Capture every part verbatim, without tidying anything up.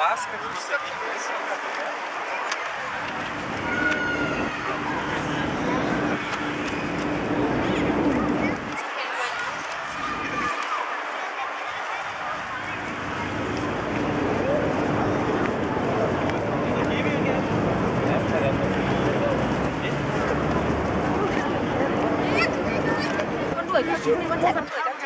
ask him if he's interested. Đuổi theo chim thì con chạy.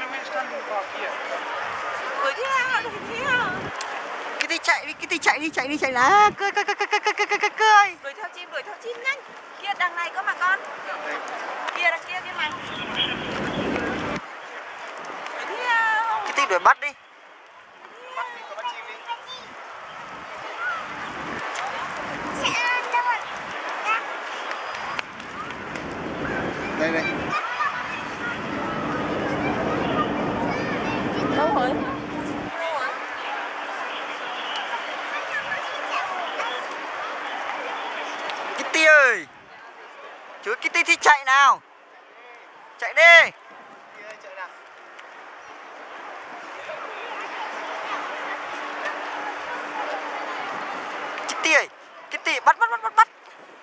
Đuổi theo, đuổi theo. Cái tí chạy đi, cái tí chạy đi, chạy đi, chạy lá. Cười, cười, cười, cười, cười, cười, cười, cười. Đuổi theo chim, đuổi theo chim nhanh. Kia đằng này có mà con. Kia đằng kia kia mà. Đuổi theo. Cái tí đuổi bắt đi. Bắt đi, có bắt chim đi. Đây đây. Đâu rồi? Kitty ơi, chú Kitty thì chạy nào, chạy đi. Kitty ơi, Kitty bắt bắt bắt bắt bắt.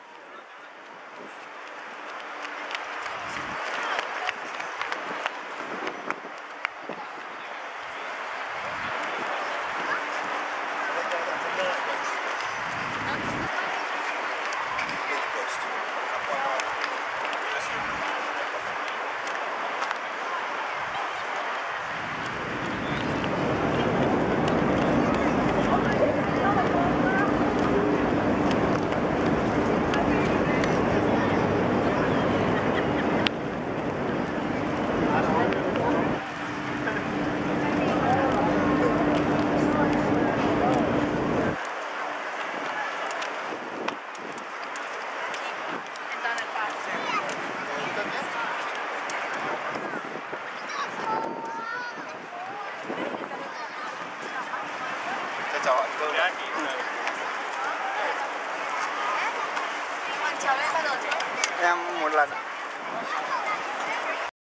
Chào anh cô. Con trèo lên bao giờ chưa? Em một lần.